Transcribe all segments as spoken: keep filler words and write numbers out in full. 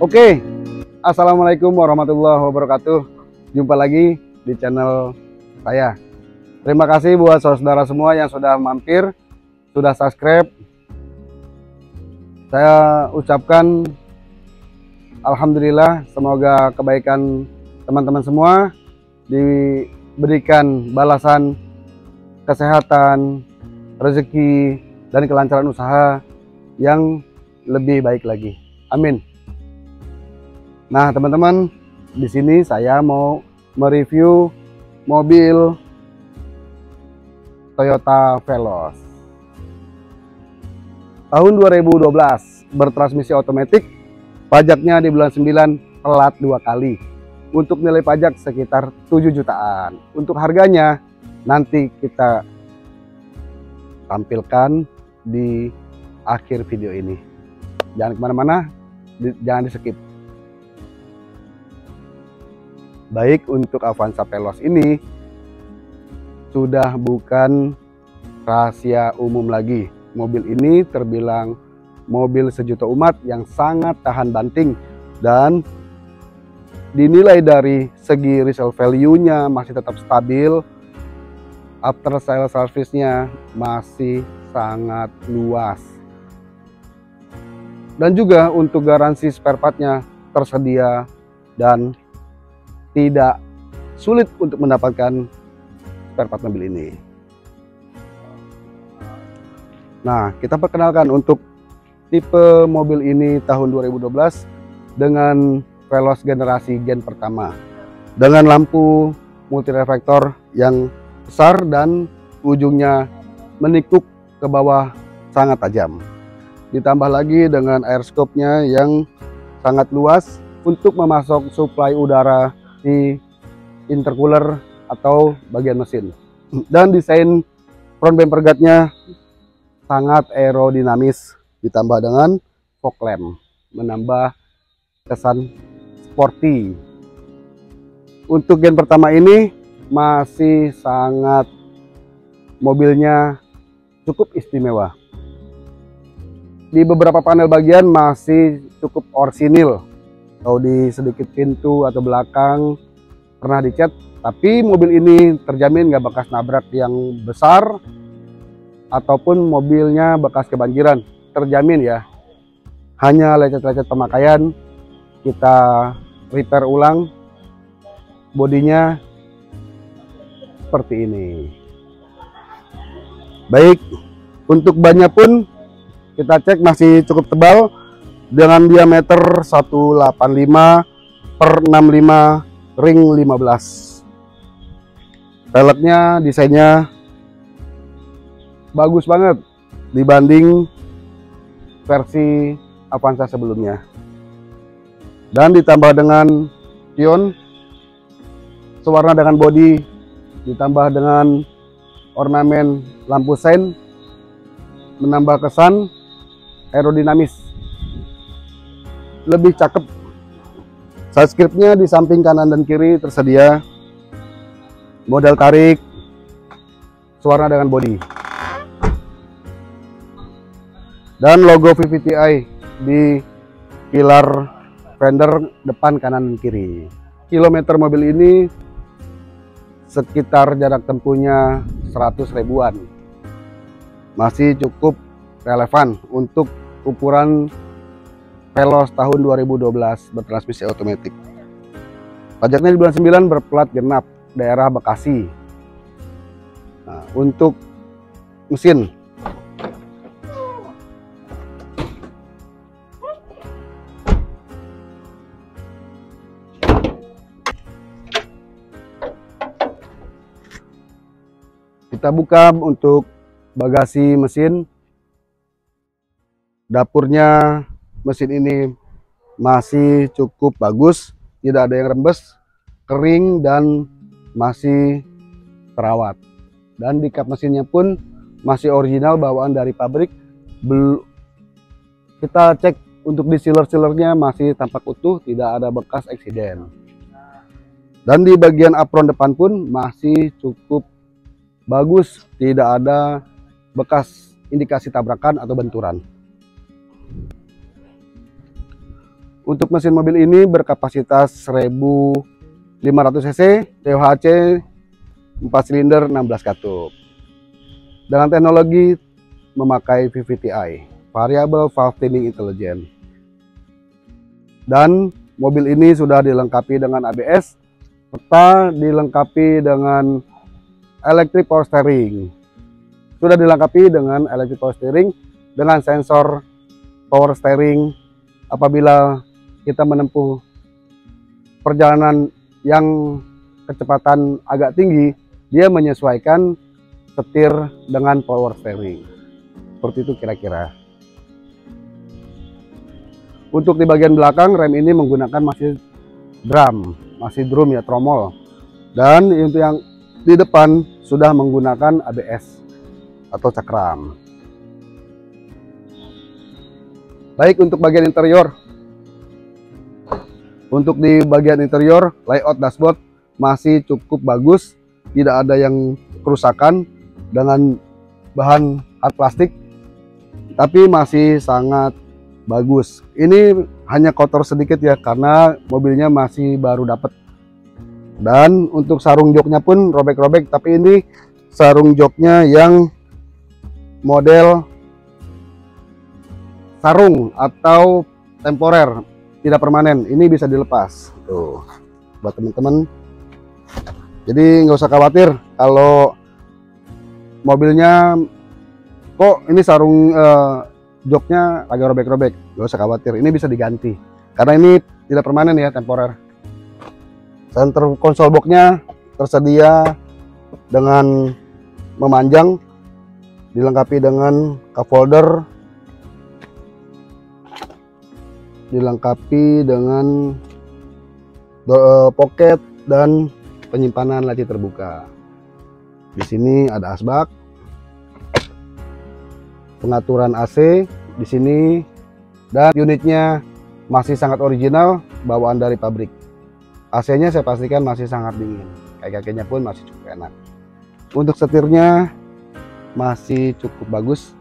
Oke, assalamualaikum warahmatullahi wabarakatuh. Jumpa lagi di channel saya. Terima kasih buat saudara semua yang sudah mampir, sudah subscribe. Saya ucapkan alhamdulillah, semoga kebaikan teman-teman semua diberikan balasan kesehatan, rezeki, dan kelancaran usaha yang lebih baik lagi. Amin. Nah, teman-teman, di sini saya mau mereview mobil Toyota Veloz tahun dua ribu dua belas, bertransmisi otomatis, pajaknya di bulan sembilan telat dua kali. Untuk nilai pajak sekitar tujuh jutaan. Untuk harganya nanti kita tampilkan di akhir video ini. Jangan kemana-mana, jangan di skip. Baik, untuk Avanza Veloz ini sudah bukan rahasia umum lagi. Mobil ini terbilang mobil sejuta umat yang sangat tahan banting, dan dinilai dari segi resale value-nya masih tetap stabil. After sale service-nya masih sangat luas, dan juga untuk garansi spare part-nya tersedia dan tidak sulit untuk mendapatkan spare part mobil ini. Nah, kita perkenalkan untuk tipe mobil ini tahun dua ribu dua belas dengan Veloz generasi gen pertama, dengan lampu multi reflektor yang besar dan ujungnya menikuk ke bawah sangat tajam. Ditambah lagi dengan air scope-nya yang sangat luas untuk memasok suplai udara di intercooler atau bagian mesin. Dan desain front bumper guard-nya sangat aerodinamis, ditambah dengan fog lamp menambah kesan sporty. Untuk gen pertama ini masih sangat, mobilnya cukup istimewa. Di beberapa panel bagian masih cukup orsinil, atau di sedikit pintu atau belakang pernah dicat, tapi mobil ini terjamin nggak bekas nabrak yang besar ataupun mobilnya bekas kebanjiran, terjamin ya. Hanya lecet-lecet pemakaian, kita repair ulang bodinya seperti ini. Baik, untuk bannya pun kita cek masih cukup tebal dengan diameter seratus delapan puluh lima per enam puluh lima ring lima belas. Peleknya desainnya bagus banget dibanding versi Avanza sebelumnya. Dan ditambah dengan pion sewarna dengan bodi, ditambah dengan ornamen lampu sein, menambah kesan aerodinamis, lebih cakep. Side script-nya di samping kanan dan kiri tersedia, model tarik, sewarna dengan bodi, dan logo V V T i di pilar fender depan kanan dan kiri. Kilometer mobil ini sekitar jarak tempuhnya seratus ribuan, masih cukup relevan untuk ukuran Veloz tahun dua ribu dua belas bertransmisi otomatis. Pajaknya di bulan sembilan berplat genap daerah Bekasi. Nah, untuk mesin, kita buka untuk bagasi mesin. Dapurnya mesin ini masih cukup bagus, tidak ada yang rembes, kering, dan masih terawat. Dan di kap mesinnya pun masih original bawaan dari pabrik. Bel kita cek untuk di sealer-sealernya masih tampak utuh, tidak ada bekas eksiden. Dan di bagian apron depan pun masih cukup bagus, tidak ada bekas indikasi tabrakan atau benturan. Untuk mesin mobil ini berkapasitas seribu lima ratus cc, T H C empat silinder enam belas katup. Dengan teknologi memakai V V T I, Variable Valve Timing Intelligence. Dan mobil ini sudah dilengkapi dengan A B S, serta dilengkapi dengan electric power steering. Sudah dilengkapi dengan electric power steering dengan sensor power steering apabila kita menempuh perjalanan yang kecepatan agak tinggi, dia menyesuaikan setir dengan power steering. Seperti itu kira-kira. Untuk di bagian belakang, rem ini menggunakan masih drum, masih drum ya, tromol. Dan untuk yang di depan sudah menggunakan A B S atau cakram. Baik, untuk bagian interior. Untuk di bagian interior, layout dashboard masih cukup bagus, tidak ada yang kerusakan dengan bahan hard plastik, tapi masih sangat bagus. Ini hanya kotor sedikit ya, karena mobilnya masih baru dapat. Dan untuk sarung joknya pun robek-robek, tapi ini sarung joknya yang model sarung atau temporer, tidak permanen. Ini bisa dilepas tuh buat teman-teman, jadi nggak usah khawatir kalau mobilnya kok ini sarung eh, joknya agak robek-robek. Nggak usah khawatir, ini bisa diganti karena ini tidak permanen ya, temporer. Center konsol boxnya tersedia dengan memanjang, dilengkapi dengan cup holder, dilengkapi dengan uh, pocket dan penyimpanan laci terbuka. Di sini ada asbak, pengaturan A C di sini, dan unitnya masih sangat original, bawaan dari pabrik. A C-nya saya pastikan masih sangat dingin, kaki-kakinya pun masih cukup enak. Untuk setirnya masih cukup bagus,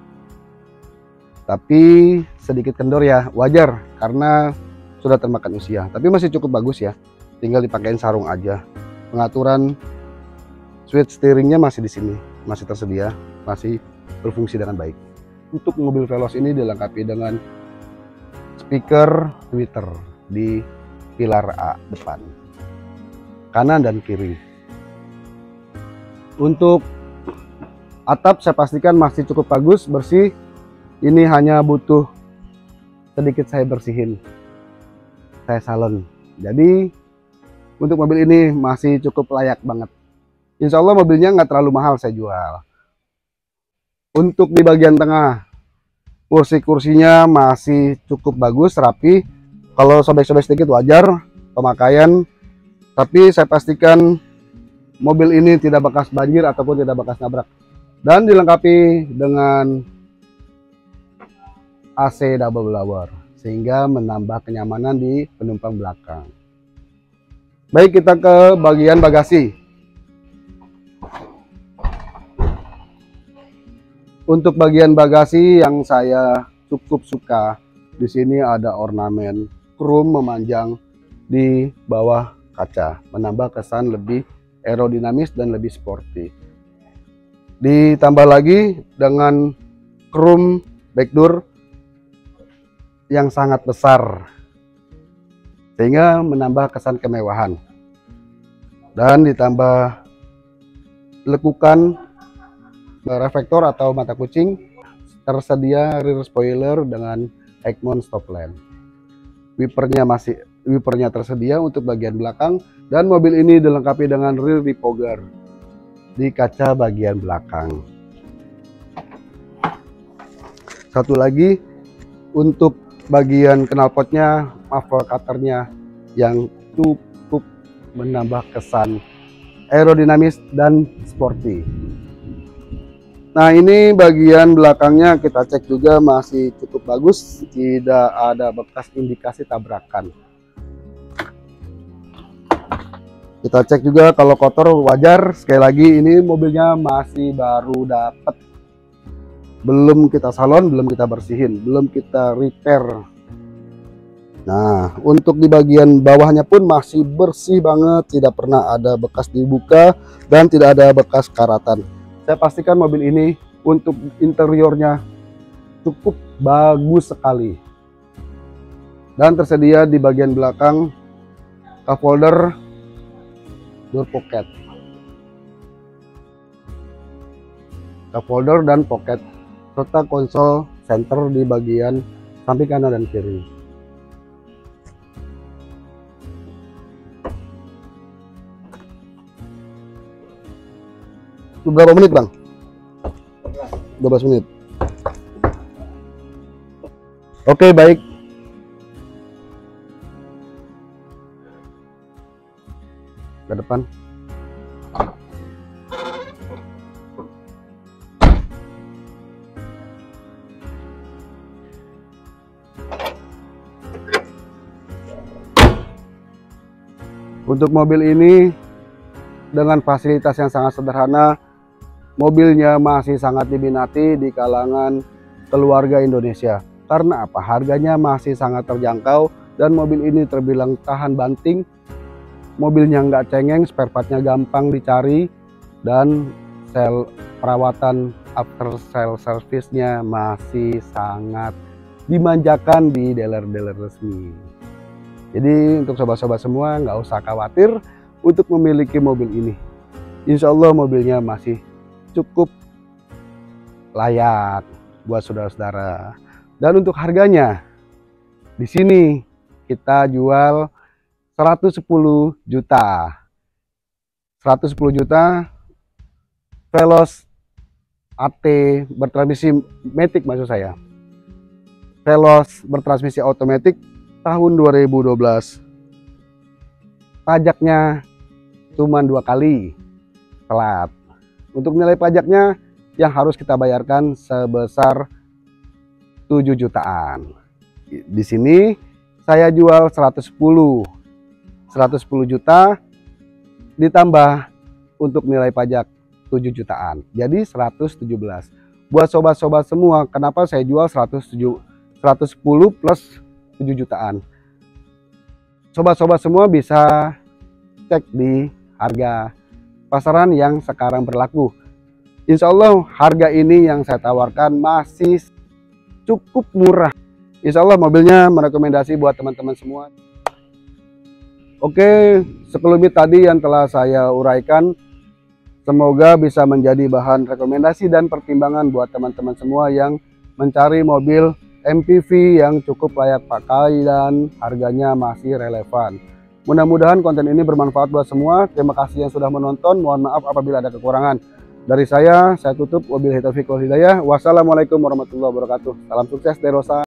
tapi sedikit kendor ya, wajar karena sudah termakan usia, tapi masih cukup bagus ya, tinggal dipakein sarung aja. Pengaturan switch steeringnya masih di sini, masih tersedia, masih berfungsi dengan baik. Untuk mobil Veloz ini dilengkapi dengan speaker tweeter di pilar A depan, kanan dan kiri. Untuk atap saya pastikan masih cukup bagus, bersih. Ini hanya butuh sedikit saya bersihin, saya salon. Jadi untuk mobil ini masih cukup layak banget. Insya Allah mobilnya nggak terlalu mahal saya jual. Untuk di bagian tengah, kursi-kursinya masih cukup bagus, rapi. Kalau sobek-sobek sedikit wajar, pemakaian. Tapi saya pastikan mobil ini tidak bekas banjir ataupun tidak bekas nabrak. Dan dilengkapi dengan A C double blower, sehingga menambah kenyamanan di penumpang belakang. Baik, kita ke bagian bagasi. Untuk bagian bagasi yang saya cukup suka, di sini ada ornamen chrome memanjang di bawah kaca, menambah kesan lebih aerodinamis dan lebih sporty. Ditambah lagi dengan chrome back door yang sangat besar, sehingga menambah kesan kemewahan. Dan ditambah lekukan reflektor atau mata kucing, tersedia rear spoiler dengan Egmont stop lamp. Wipernya masih wipernya tersedia untuk bagian belakang, dan mobil ini dilengkapi dengan rear defogger di kaca bagian belakang. Satu lagi untuk bagian knalpotnya, muffler cutternya yang cukup menambah kesan aerodinamis dan sporty. Nah, ini bagian belakangnya kita cek juga masih cukup bagus, tidak ada bekas indikasi tabrakan. Kita cek juga kalau kotor wajar. Sekali lagi, ini mobilnya masih baru dapat, belum kita salon, belum kita bersihin, belum kita repair. Nah, untuk di bagian bawahnya pun masih bersih banget, tidak pernah ada bekas dibuka dan tidak ada bekas karatan. Saya pastikan mobil ini untuk interiornya cukup bagus sekali. Dan tersedia di bagian belakang cup holder, door pocket, cup holder dan pocket, serta konsol center di bagian samping kanan dan kiri. Berapa menit bang? dua belas menit. Oke, baik. Ke depan. Untuk mobil ini dengan fasilitas yang sangat sederhana, mobilnya masih sangat diminati di kalangan keluarga Indonesia. Karena apa? Harganya masih sangat terjangkau dan mobil ini terbilang tahan banting. Mobilnya nggak cengeng, spare partnya gampang dicari, dan sel perawatan after sale service-nya masih sangat dimanjakan di dealer-dealer resmi. Jadi untuk sobat-sobat semua nggak usah khawatir untuk memiliki mobil ini. Insya Allah mobilnya masih cukup layak buat saudara-saudara. Dan untuk harganya, di sini kita jual seratus sepuluh juta. seratus sepuluh juta Veloz A T bertransmisi matic, maksud saya. Veloz bertransmisi otomatis tahun dua ribu dua belas. Pajaknya cuma dua kali telat. Untuk nilai pajaknya yang harus kita bayarkan sebesar tujuh jutaan. Di sini saya jual seratus sepuluh. seratus sepuluh juta ditambah untuk nilai pajak tujuh jutaan. Jadi seratus tujuh belas. Buat sobat-sobat semua, kenapa saya jual seratus sepuluh plus tujuh jutaan? Sobat-sobat semua bisa cek di harga pasaran yang sekarang berlaku. Insya Allah harga ini yang saya tawarkan masih cukup murah. Insya Allah mobilnya merekomendasi buat teman-teman semua. Oke, sekelumit tadi yang telah saya uraikan, semoga bisa menjadi bahan rekomendasi dan pertimbangan buat teman-teman semua yang mencari mobil M P V yang cukup layak pakai dan harganya masih relevan. Mudah-mudahan konten ini bermanfaat buat semua. Terima kasih yang sudah menonton. Mohon maaf apabila ada kekurangan. Dari saya, saya tutup. Wabillahi taufiq wal hidayah. Wassalamualaikum warahmatullahi wabarakatuh. Salam sukses dari Rosa.